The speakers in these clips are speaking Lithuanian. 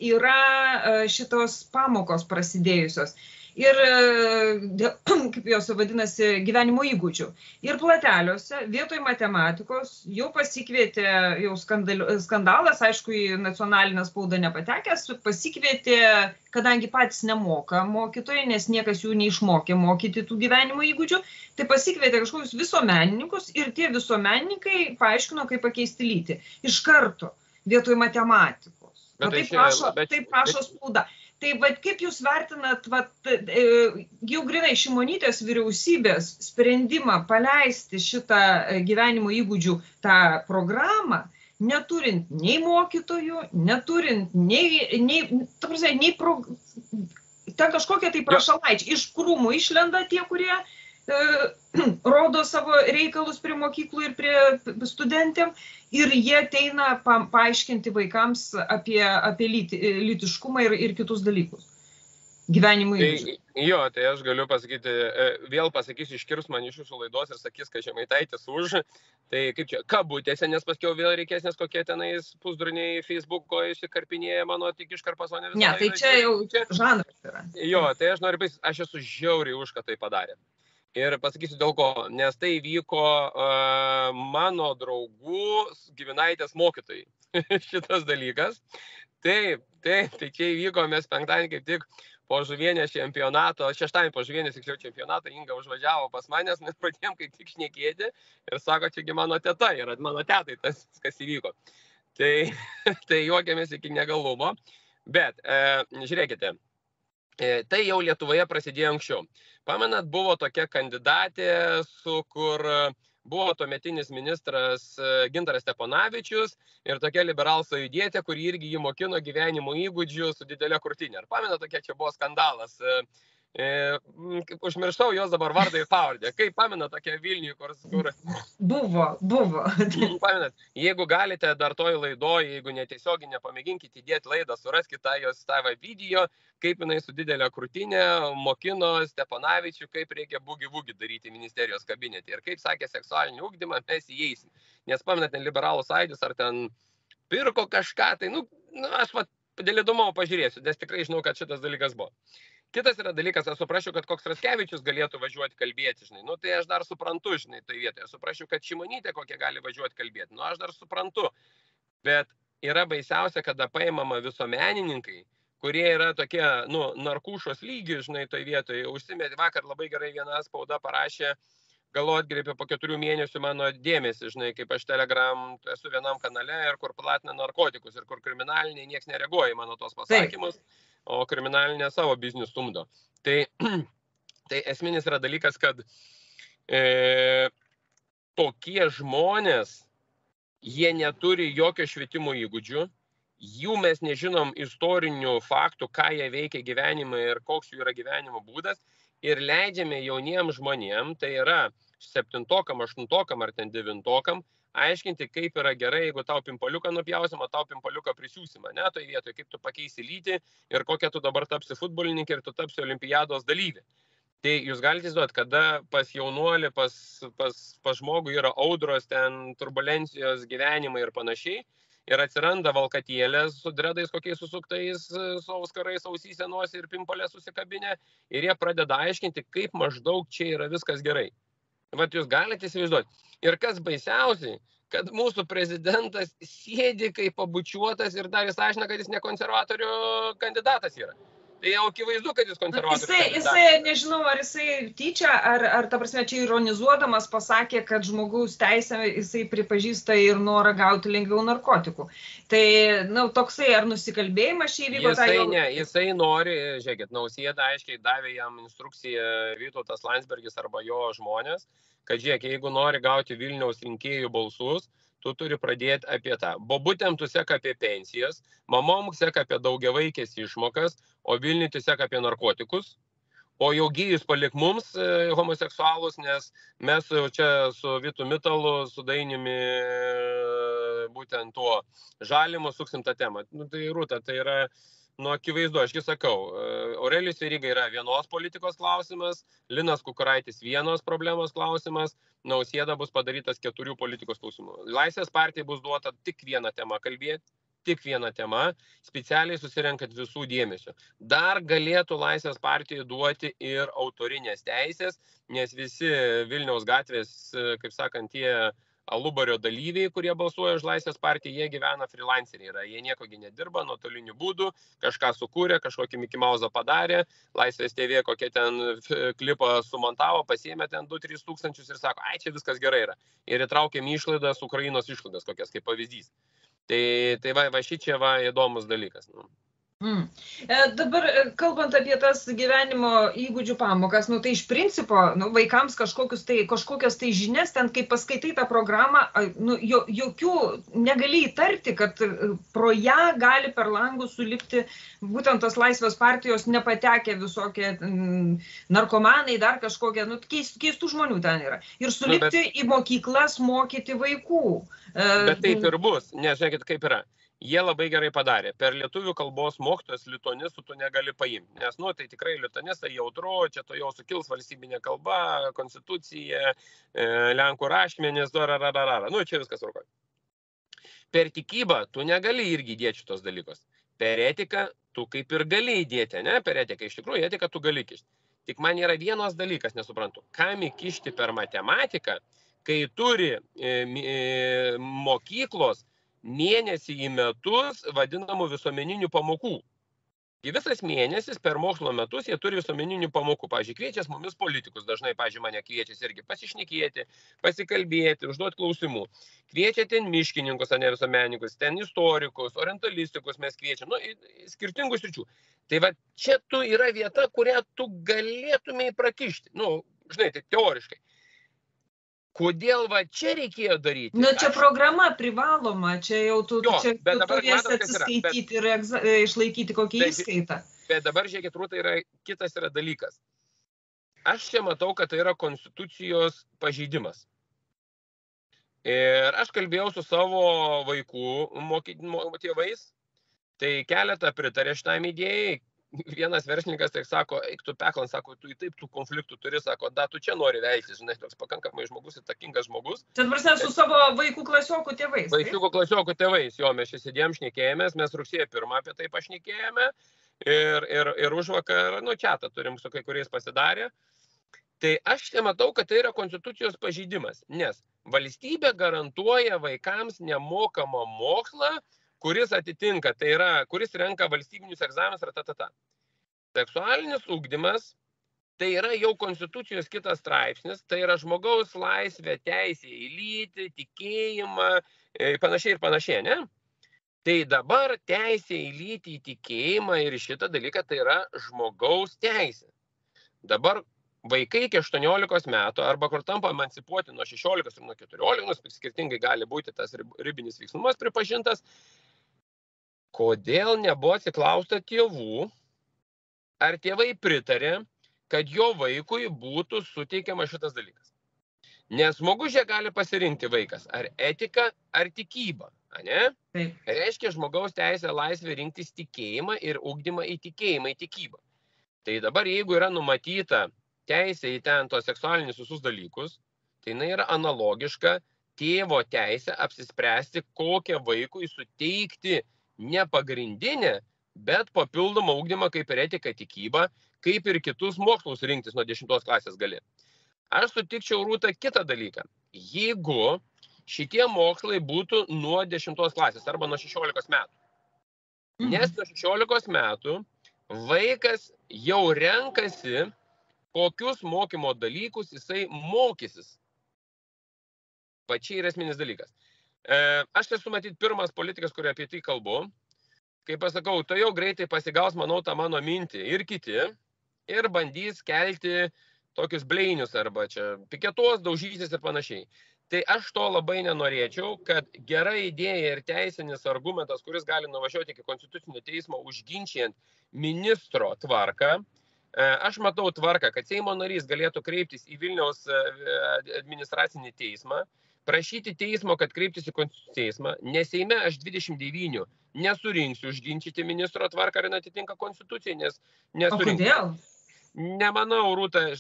yra šitos pamokos prasidėjusios. Ir, kaip jos vadinasi, gyvenimo įgūdžių. Ir plateliuose vietoj matematikos jau pasikvietė, jau skandalas, aišku, į nacionalinę spaudą nepatekęs, pasikvietė, kadangi patys nemoka mokytojai, nes niekas jų neišmokė mokyti tų gyvenimo įgūdžių, tai pasikvietė kažkokius visuomenininkus ir tie visuomenininkai paaiškino, kaip pakeisti lytį. Iš karto, vietoj matematikos. Taip prašo spauda. Tai kaip jūs vertinat, jau grinai Šimonytės vyriausybės sprendimą paleisti šitą gyvenimo įgūdžių tą programą, neturint nei mokytojų, neturint ten kažkokie tai prašalaičiai, iš krūmų išlenda tie, kurie rodo savo reikalus prie mokyklų ir prie studentėm, ir jie ateina paaiškinti vaikams apie lytiškumą ir kitus dalykus. Gyvenimo įgūdžių. Jo, tai aš galiu pasakyti, vėl pasakysiu, iškirs man iš jūsų laidos ir sakys, kad Žemaitaitis už, tai kaip čia, kabutėse, nes paskiau vėl reikės, nes kokie tenais pusdurniai Facebooko išsikarpinėja mano tik iškarpas, o ne visą. Ne, tai čia jau žanras yra. Jo, tai aš noriu pasakyti, aš esu žiauriai už, kad tai padarė. Ir pasakysiu dėl ko, nes tai vyko mano draugų giminaitės mokytojai šitas dalykas. Taip, tai čia įvyko, mes penktadienį kaip tik po žuvienės čempionato, šeštadienį po žuvienės tiksliau čempionato, Inga užvažiavo pas manęs, mes pradėjom kaip tik šnekėti ir sako, čiagi mano teta yra, mano tetai tas, kas įvyko. Tai juokiamės iki negalumo, bet žiūrėkite. Tai jau Lietuvoje prasidėjo anksčiau. Pamenat, buvo tokia kandidatė, kur buvo tuometinis ministras Gintaras Steponavičius ir tokia liberalų sąjūdietė, kuri irgi jį mokino gyvenimo įgūdžių su didelė krūtinė. Ir pamenat, tokia čia buvo skandalas. Užmirštau jos dabar vardą ir pavardę. Kaip pamenat tokia Vilniuje, kur... Buvo. Pamenat, jeigu galite dar toj laidoj, jeigu netiesiogiai nepamėginkite įdėti laidą, suraskite jos tavo video, kaip jinai su didelė krūtinė mokino Steponavičių, kaip reikia bugi-vugi daryti ministerijos kabinete. Ir kaip sakė seksualinį ugdymą, mes įeisim. Nes pamenat, ten liberalų sąjūdis ar ten pirko kažką, tai aš dėl įdomumo pažiūrėsiu, nes tikrai žinau, kad šitas dalykas buvo. Kitas yra dalykas, aš suprasčiau, kad koks Raskevičius galėtų važiuoti kalbėti, žinai. Tai aš dar suprantu, žinai, tai vietoje. Aš suprasčiau, kad Šimonytė kokia gali važiuoti kalbėti. Aš dar suprantu. Bet yra baisiausia, kada paimama visuomenininkai, kurie yra tokie, narkušos lygių, žinai, toj vietoje. Užsimėti vakar labai gerai viena spauda parašė, galvo atgrėpė po 4 mėnesių mano dėmesį, žinai, kaip aš Telegram esu vienam kanale ir kur platina narkotikus ir kur kriminaliniai nieks nereaguoja mano tos pasakymus. O kriminalinė savo biznius stumdo. Tai esminis yra dalykas, kad tokie žmonės, jie neturi jokio švietimo įgūdžių, jų mes nežinom istorinių faktų, ką jie veikia gyvenime ir koks jų yra gyvenimo būdas, ir leidžiame jauniems žmonėm, tai yra 7-okam, 8-okam ar ten 9-okam, aiškinti, kaip yra gerai, jeigu tau pimpaliuką nupjausim, o tau pimpaliuką prisiūsim, ne, toj vietoje, kaip tu pakeisi lytį ir kokia tu dabar tapsi futbolininkė ir tu tapsi olimpiados dalyvė. Tai jūs galite įsivaizduoti, kada pas jaunuolį, pas žmogų yra audros, ten turbulencijos gyvenimai ir panašiai, ir atsiranda valkatėlės su dredais kokiais susuktais, su auskarais, ausyse, nosį ir pimpalės susikabinę, ir jie pradeda aiškinti, kaip maždaug čia yra viskas gerai. Vat jūs galite įsivaizduoti. Ir kas baisiausiai, kad mūsų prezidentas sėdi kaip pabučiuotas ir dar jis aiškina, kad jis ne konservatorių kandidatas yra. Tai jau akivaizdu, kad jis konservatorių kandidatas. Jisai, nežinau, ar jisai tyčia, ar ta prasme čia ironizuodamas pasakė, kad žmogaus teisę jisai pripažįsta ir norą gauti lengviau narkotikų. Tai, toksai, ar nusikalbėjimas čia įvyko? Jisai nori, žiūrėkit, Nausėda aiškiai davė jam instrukciją Vytautas Landsbergis arba jo žmonės, kad žiūrėk, jeigu nori gauti Vilniaus rinkėjų balsus, tu turi pradėti apie tą. Bobutėm tu sek apie pensijas, mamom sek apie daugiavaikės išmokas, o Vilniui tu sek apie narkotikus, o jau gėjus palik mums homoseksualus, nes mes čia su Vitu Mitalu, su Dainiumi būtent tuo žalimu suksim tą temą. Tai Rūta, tai yra akivaizdu, aš sakau, Aurelijus Veryga yra vienos politikos klausimas, Linas Kukuraitis vienos problemos klausimas, Nausėda bus padarytas 4 politikos klausimų. Laisvės partijai bus duota tik vieną temą kalbėti, tik viena tema, specialiai susirenkant visų dėmesio. Dar galėtų Laisvės partijai duoti ir autorinės teisės, nes visi Vilniaus gatvės, kaip sakant, tie alubario dalyviai, kurie balsuoja už Laisvės partiją, jie gyvena freelanceriai yra. Jie niekogi nedirba nuotoliniu būdu, kažką sukūrė, kažkokį Mickey Mouse'ą padarė, Laisvės TV kokie ten klipą sumontavo, pasiėmė ten 2-3 tūkstančius ir sako, ai, čia viskas gerai yra. Ir įtraukėm išlaidas, Ukrainos išlaidas kokias kaip pavyzdys. Tai va šičia va įdomus dalykas. Dabar, kalbant apie tas gyvenimo įgūdžių pamokas, tai iš principo, vaikams kažkokias tai žinias, ten kaip paskaitai tą programą, jokių negali įtarti, kad pro ją gali per langus sulipti būtent tas Laisvės partijos nepatekę visokie narkomanai, dar kažkokie, keistų žmonių ten yra. Ir sulipti į mokyklas mokyti vaikų. Bet taip ir bus, nes žiūrėkit, kaip yra. Jie labai gerai padarė. Per lietuvių kalbos mokytojas lituanistų tu negali paimti. Nes, tai tikrai lituanistai jautru, čia to jau sukils valstybinė kalba, konstitucija, lenkų rašmenys, čia viskas rūkoj. Per tikybą tu negali irgi įdėti šitos dalykus. Per etiką tu kaip ir gali įdėti, ne? Per etiką iš tikrųjų etiką tu gali kišti. Tik man yra vienas dalykas, nesuprantu. Kam įkišti per matematiką, kai turi mokyklos mėnesį į metus vadinamų visuomeninių pamokų. Ir visas mėnesis per mokslo metus jie turi visuomeninių pamokų. Pavyzdžiui, kviečias mumis politikus, dažnai, pavyzdžiui, mane kviečias irgi pasišnekėti, pasikalbėti, užduoti klausimų. Kviečia ten miškininkus, ne visuomenininkus, ten istorikus, orientalistikus mes kviečiam, skirtingų sričių. Tai va, čia tu yra vieta, kurią tu galėtumei prakišti. Žinai, tai teoriškai. Kodėl va čia reikėjo daryti? Čia programa privaloma, čia jau tu turėsi atsiskaityti ir išlaikyti kokį įskaitą. Bet dabar, žiūrėkit, Rūta, kitas yra dalykas. Aš čia matau, kad tai yra konstitucijos pažeidimas. Ir aš kalbėjau su savo vaikų tėvais, tai keletą pritarė šitam idėjai. Vienas verslininkas tai sako, eik tu peklan, sako, tu taip tų konfliktų turi, sako, tu čia nori veikti, žinai, toks pakankamai žmogus, įtakingas žmogus. Čia prasme su savo vaikų klasiokų tėvais. Vaikų klasiokų tėvais, jo, mes čia sėdėjom, šnekėjomės, mes rugsėjo 1 apie tai pašnekėjome ir užvakar, čiatą turim su kai kuriais pasidarę. Tai aš čia matau, kad tai yra konstitucijos pažeidimas, nes valstybė garantuoja vaikams nemokamą mokslą, kuris atitinka, tai yra, kuris renka valstybinius egzaminus ir Seksualinis ugdymas, tai yra jau konstitucijos kitas straipsnis, tai yra žmogaus laisvė, teisė į lytį, tikėjimą, panašiai, ne? Tai dabar teisė į lytį, į tikėjimą ir šitą dalyką tai yra žmogaus teisė. Dabar vaikai iki 18 metų, arba kur tampa emancipuoti nuo 16 ir nuo 14, skirtingai gali būti tas ribinis veiksnumas pripažintas. Kodėl nebuvo atsiklausta tėvų, ar tėvai pritarė, kad jo vaikui būtų suteikiamas šitas dalykas? Nes žmogus čia gali pasirinkti vaikas, ar etika, ar tikybą, ne? Taip. Reiškia žmogaus teisę laisvę rinktis tikėjimą ir ugdymą į tikėjimą, į tikybą. Tai dabar, jeigu yra numatyta teisė į ten tos seksualinius visus dalykus, tai jinai yra analogiška tėvo teisė apsispręsti, kokią vaikui suteikti ne pagrindinė, bet papildomą ugdymą kaip ir etika, tikybą, kaip ir kitus mokslus rinktis nuo 10 klasės gali. Aš sutikčiau, Rūta, kitą dalyką. Jeigu šitie mokslai būtų nuo 10 klasės arba nuo 16 metų. Nes nuo 16 metų vaikas jau renkasi, kokius mokymo dalykus jisai mokysis. Pačiai yra esminis dalykas. Aš esu matyt pirmas politikas, kurio apie tai kalbu. Kai pasakau, tai jau greitai pasigaus, manau, tą mano mintį ir kiti, ir bandys kelti tokius bleinius arba čia piketuos, daužysis ir panašiai. Tai aš to labai nenorėčiau, kad gera idėja ir teisinis argumentas, kuris gali nuvažiuoti iki Konstitucinio teismo užginčiant ministro tvarką. Aš matau tvarką, kad Seimo narys galėtų kreiptis į Vilniaus administracinį teismą, prašyti teismo, kad kreiptis į Konstitucinį teismą, nes Seime aš 29 nesurinksiu užginčyti ministro tvarką ir atitinka Konstituciją, nes nesurinksiu. O kodėl? Nemanau,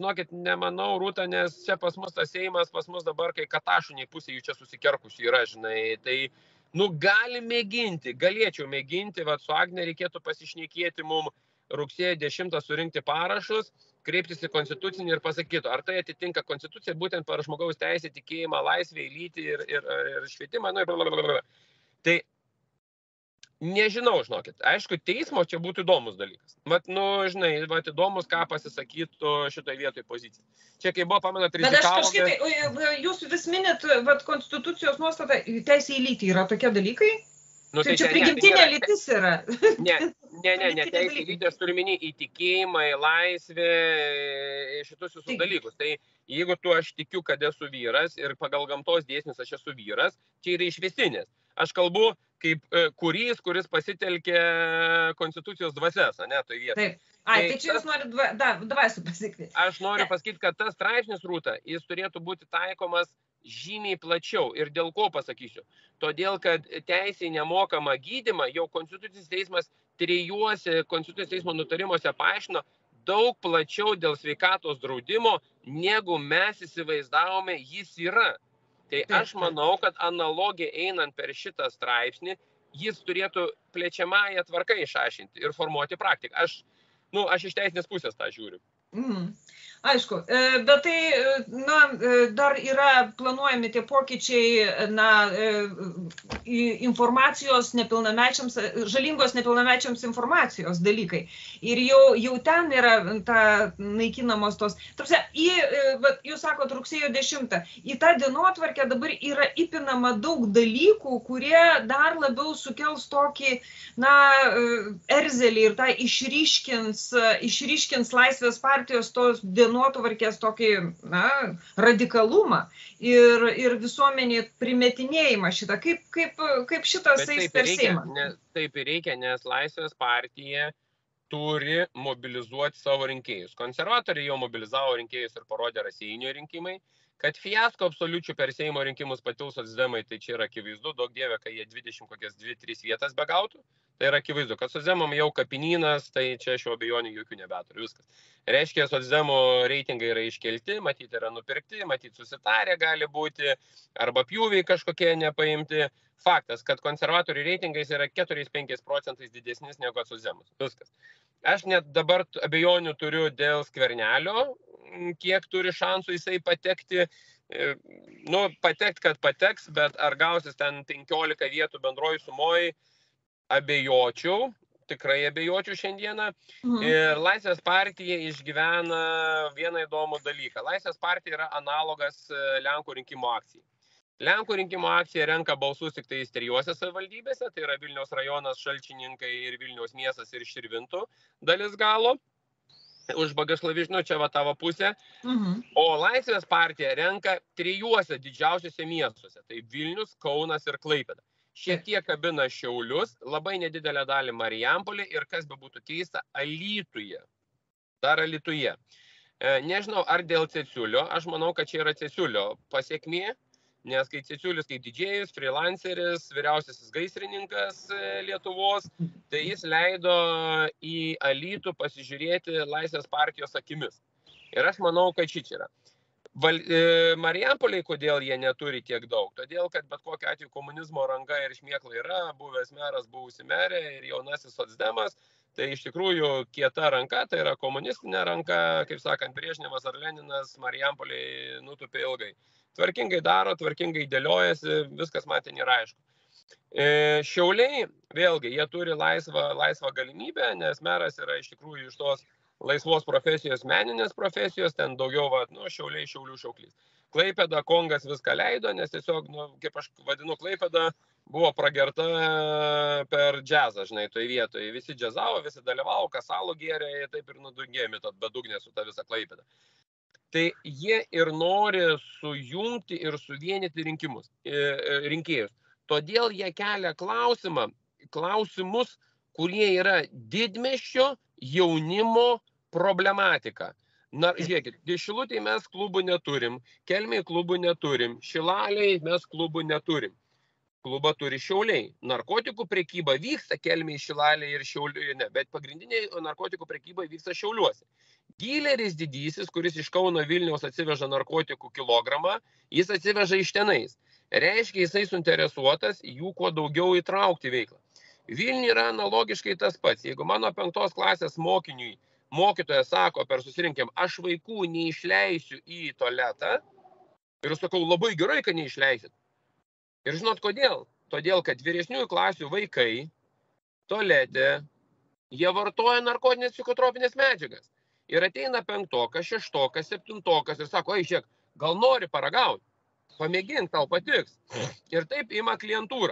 Rūta, nes čia pas mus tas Seimas, pas mus dabar, kai katašuniai pusė jų čia susikerkusi yra, žinai, tai, Nu, galėčiau mėginti, su Agne reikėtų pasišnekėti mums rugsėjo 10 surinkti parašus, kreiptis į konstitucinį ir pasakytų, ar tai atitinka konstituciją būtent per žmogaus teisę, tikėjimą, laisvę, lytį ir švietimą. Tai nežinau, žinokit. Aišku, teismo čia būtų įdomus dalykas. Įdomus, ką pasisakytų šitoje vietoje pozicija. Čia, kai buvo, pamenat, rizikavo... Bet aš kažkaip, jūs vis minit, konstitucijos nuostata, teisė į lytį yra tokie dalykai? Tai čia prigimtinė lytis yra. Ne, teisė į lytį, aš turiu minį į tikėjimą, į laisvę, šitus visus dalykus. Tai jeigu aš tikiu, kad esu vyras ir pagal gamtos dėsnius aš esu vyras, čia yra išvestinės. Aš kalbu kaip kuris pasitelkė konstitucijos dvasias, ne, toj vietoje. Taip. Tai čia jūs norit dvasių pasakyti. Aš noriu pasakyti, kad tas straipsnis, Rūta, jis turėtų būti taikomas žymiai plačiau. Ir dėl ko pasakysiu? Todėl, kad teisė nemokamą gydymą jau Konstitucinis teismas 3 Konstitucinio teismo nutarimuose paaiškino daug plačiau dėl sveikatos draudimo, negu mes įsivaizdavome jis yra. Tai aš manau, kad analogija einant per šitą straipsnį, jis turėtų plečiamąją tvarką išaiškinti ir formuoti praktiką. Aš iš teisinės pusės tą žiūriu. Aišku, bet tai, dar yra planuojami tie pokyčiai, informacijos nepilnamečiams, žalingos nepilnamečiams informacijos dalykai. Ir jau ten yra naikinamos tos. Jūs sakot, rugsėjo 10. Į tą dienotvarkę dabar yra įpinama daug dalykų, kurie dar labiau sukels tokį, erzelį ir tą išryškins Laisvės partijos tos dienotvarkės tokį, radikalumą ir visuomenį primetinėjimą šitą. Kaip šitas eis per Seimą? Taip ir reikia, nes Laisvės partija turi mobilizuoti savo rinkėjus. Konservatoriai jau mobilizavo rinkėjus ir parodė Raseinių rinkimai. Kad fiasko absoliučių per Seimo rinkimus patils socdemai, tai čia yra akivaizdu, daug dievė, kai jie 23 vietas begautų. Tai yra akivaizdu, kad socdemam jau kapinynas, tai čia šiuo abejonių jokių nebeturiu, viskas. Reiškia, socdemų reitingai yra iškelti, matyti yra nupirkti, matyti susitarę gali būti, arba pjūviai kažkokie nepaimti. Faktas, kad konservatorių reitingais yra 4-5% didesnis negu socdemus. Viskas. Aš net dabar abejonių turiu dėl Skvernelio, kiek turi šansų jisai patekti. Patekt, kad pateks, bet ar gausis ten 15 vietų bendroji sumoj, abejočiau, tikrai abejočiau šiandieną. Ir Laisvės partija išgyvena vieną įdomų dalyką. Laisvės partija yra analogas Lenkų rinkimų akcijai. Lenkų rinkimų akcija renka balsus tik tai 3 savivaldybėse, tai yra Vilniaus rajonas, Šalčininkai ir Vilniaus miestas ir Širvintų dalis galo. Už Bagašlavižnų čia tavo pusė. O Laisvės partija renka 3 didžiausiuose miestuose. Tai Vilnius, Kaunas ir Klaipėda. Šiek tiek kabina Šiaulius, labai nedidelę dalį Marijampolė ir, kas bebūtų keista, Alytuje. Dar Alytuje. Nežinau, ar dėl Ceciulio. Aš manau, kad čia yra Ceciulio pasiekmė. Nes kai Ceciulis kaip didžėjus, freelanceris, vyriausiasis gaisrininkas Lietuvos, tai jis leido į Alytų pasižiūrėti Laisvės partijos akimis. Ir aš manau, kad šičia yra. Marijampolėj, kodėl jie neturi tiek daug? Todėl, kad bet kokiu atveju komunizmo ranka ir šmėkla yra, buvęs meras, buvusi merė ir jaunasis socdemas, tai iš tikrųjų kieta ranka, tai yra komunistinė ranka, kaip sakant, Brežnevas ar Leninas Marijampolėj nutupė ilgai. Tvarkingai daro, tvarkingai dėliojasi, viskas man ten yra aišku. Šiauliai, vėlgi, jie turi laisvą galimybę, nes meras yra iš tikrųjų iš tos laisvos profesijos, meninės profesijos, ten daugiau, Šiauliai, Šiaulių šauklys. Klaipėda, Kongas viską leido, nes tiesiog, kaip aš vadinu, Klaipėda buvo pragerta per džiazą, toj vietoje. Visi džiazavo, visi dalyvavo, kasalų gėrė, taip ir nudungėjami tą bedugnę su tą visą Klaipėdą. Tai jie ir nori sujungti ir suvienyti rinkėjus. Todėl jie kelia klausimus, kurie yra didmiesčio jaunimo problematika. Žiūrėkit, Šilutėje mes klubų neturim, Kelmėje klubų neturim, Šilalėje mes klubų neturim. Klubą turi Šiauliai. Narkotikų prekyba vyksta Kelmėje, Šilalėje ir Šiauliuje, bet pagrindinė narkotikų prekyba vyksta Šiauliuose. Dyleris didysis, kuris iš Kauno Vilniaus atsiveža narkotikų kilogramą, jis atsiveža iš tenais. Reiškia, jisai suinteresuotas jų kuo daugiau įtraukti veiklą. Vilniuje yra analogiškai tas pats. Jeigu mano 5 klasės mokytojas sako per susirinkimą, aš vaikų neišleisiu į tualetą, ir sakau, labai gerai, kad neišleisit. Ir žinot kodėl? Todėl, kad vyresniųjų klasių vaikai tualete, jie vartoja narkotinės psichotropinės medžiagas. Ir ateina 5, 6, 7 ir sako, žiūrėk, gal nori paragauti, pamėgink, tau patiks. Ir taip ima klientūrą.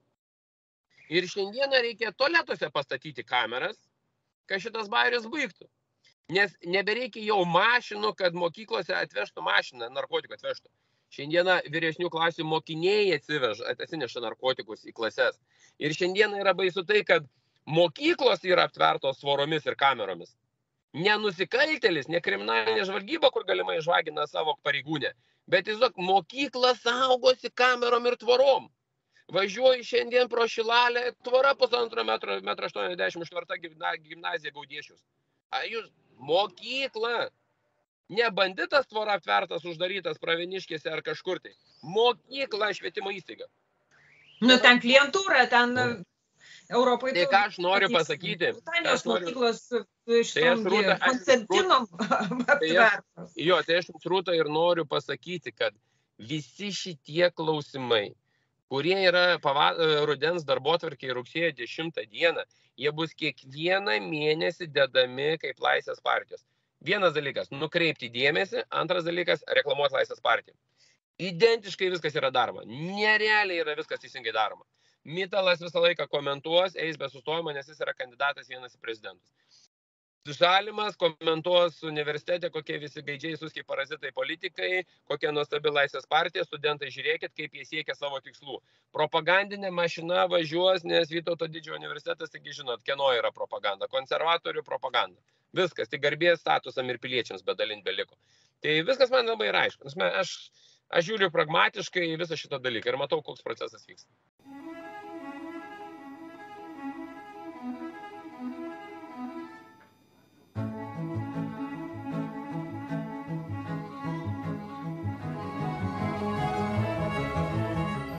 Ir šiandieną reikia tualetuose pastatyti kameras, kad šitas bairis baigtų. Nes nebereikia jau mašinų, kad mokyklose atvežtų mašiną, narkotikų atvežtų. Šiandieną vyresnių klasių mokiniai atsineša narkotikus į klases. Ir šiandieną yra baisu tai, kad mokyklos yra aptvertos tvoromis ir kameromis. Ne nusikaltėlis, ne kriminalinė žvalgyba, kur galimai žvagina savo pareigūnę, bet tiesiog mokykla saugosi kamerom ir tvorom. Važiuoju šiandien pro Šilalę, tvora 1,5 metro, 1,84 gimnazija Gaudiešius. Jūs mokykla, ne banditas tvora aptvertas, uždarytas Pravieniškėse ar kažkur tai. Mokykla, švietimo įstaiga. Nu, ten klientūra, ten Europoje. Tai ką aš noriu pasakyti? Britanijos mokyklos šitom Konstantinom aptvertos. Jo, tai aš Rūta ir noriu pasakyti, kad visi šitie klausimai, kurie yra rudens darbotvarkėje rugsėjo 10 dieną, jie bus kiekvieną mėnesį dedami kaip Laisvės partijos. Vienas dalykas, nukreipti dėmesį, antras dalykas, reklamuoti Laisvės partiją. Identiškai viskas yra daroma. Nerealiai yra viskas teisingai daroma. Mitalas visą laiką komentuos, eis be sustojimo, nes jis yra kandidatas vienas į prezidentus. Žalimas komentuos universitete, kokie visi gaidžiai suskiai parazitai politikai, kokia nuostabi Laisvės partija, studentai žiūrėkit, kaip jie siekia savo tikslų. Propagandinė mašina važiuos, nes Vytauto Didžiojo universitetas, taigi žinot, kieno yra propaganda, konservatorių propaganda. Viskas, tai garbės statusam ir piliečiams bedalint beliko. Tai viskas man labai yra aišku. Aš žiūriu pragmatiškai visą šitą dalyką ir matau, koks procesas vyksta.